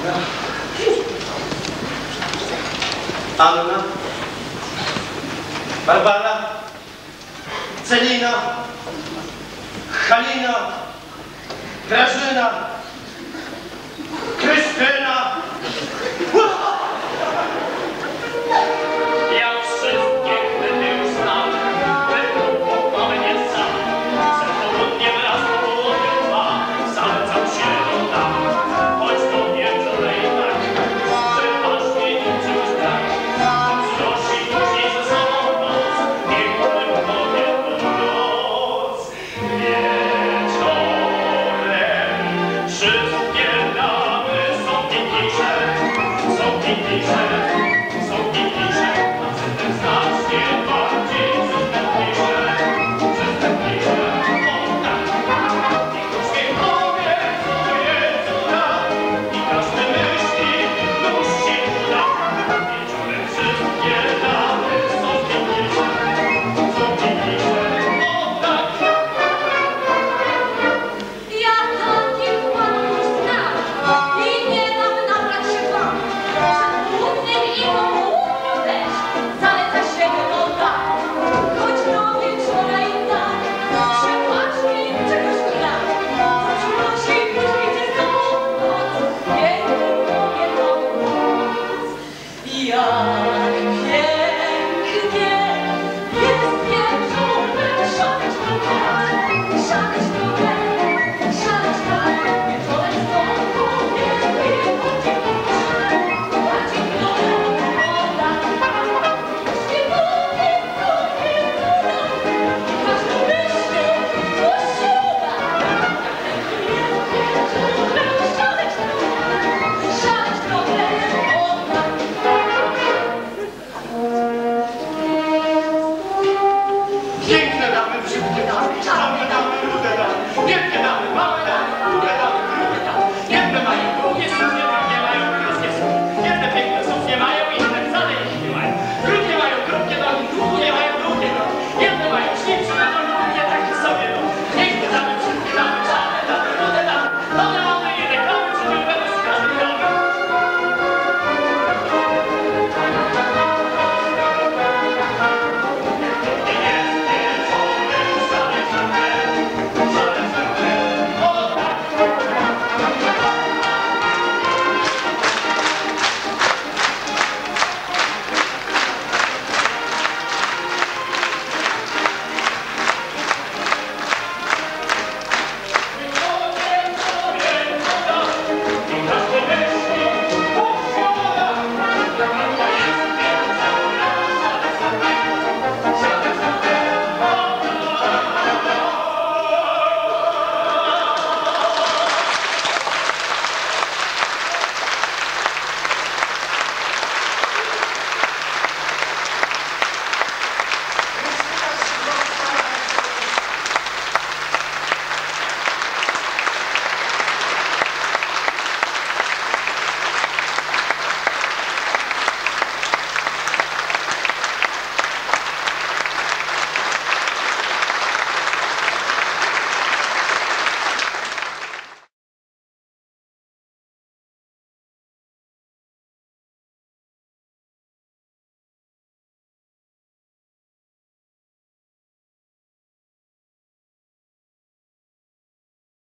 Anna, Barbara, Celina, Halina, Grażyna, Krystyna. Ja wszystkie gdyby już znam, wypróbował mnie sam. Przed południem raz, po południu dwa, zalecam się dodam. Choć to wiem, że tak, że masz mnie niczym strach. Przynosi później ze sobą noc, pięknym kobietom noc. Wieczorem wszystkie damy są piękniejsze,